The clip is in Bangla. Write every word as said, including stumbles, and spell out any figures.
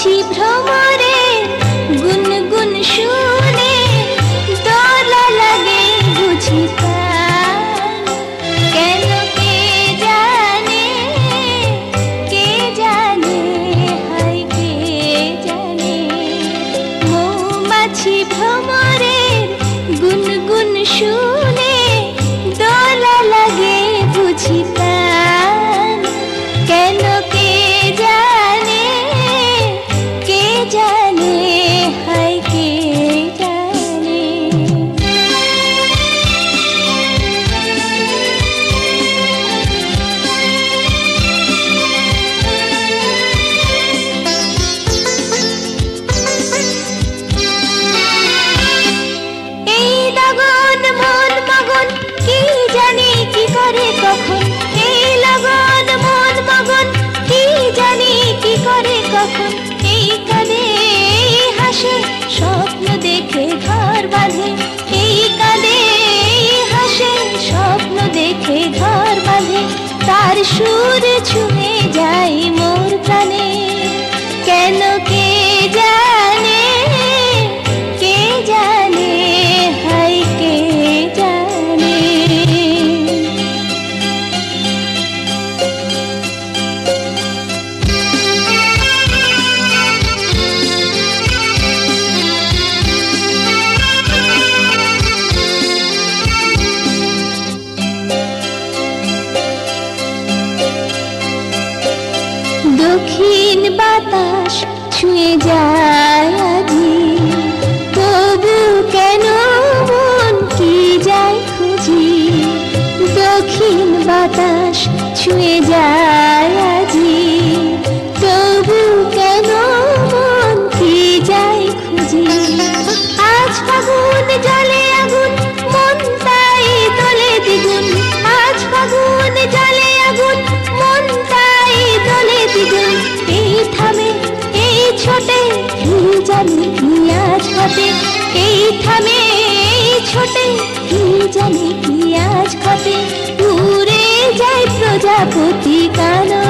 মৌমাছি ভ্রমরে গুনগুন শুনে দোলা লাগে বুঝি প্রাণ। কেন কে জানে, কে জানে, হায় কে জানে। মৌমাছি ভ্রমরে গুনগুন শুনে দোলা লাগে বুঝি প্রাণ। কেন কে জানে, কে জানে, হায় কে জানে। এই লগন মন মগন কি জানি কি করে কখন। এই লগন মন মগন কি জানি কি করে কখন। এই কাঁদে এই হাসে স্বপ্ন দেখে ঘর বাঁধে। এই কাঁদে এই হাসে স্বপ্ন দেখে ঘর বাঁধে। তার সুর ছুঁয়ে যায় মোর প্রাণে। কেন কে জানে, কে জানে, হায় কে জানে। দক্ষিণ বাতাস ছুঁয়ে যায় আজি, তবু কেন মন কি যায় খুঁজি। দক্ষিণ বাতাস ছুঁয়ে যায় আজি, তবু কেন মন কি যায় খুঁজি। আজ ফাগুন জলে আগুন মন তাই তোলে দ্বিগুণ। আজ ফাগুন জলে আগুন মন তাই তোলে দ্বিগুণ। এই থামে এই ছোটে কি জানি কি আজ ঘটে। এই থামে এই ছোটে কি জানি কি আজ ঘটে। উড়ে যায় প্রজাপতি কানন।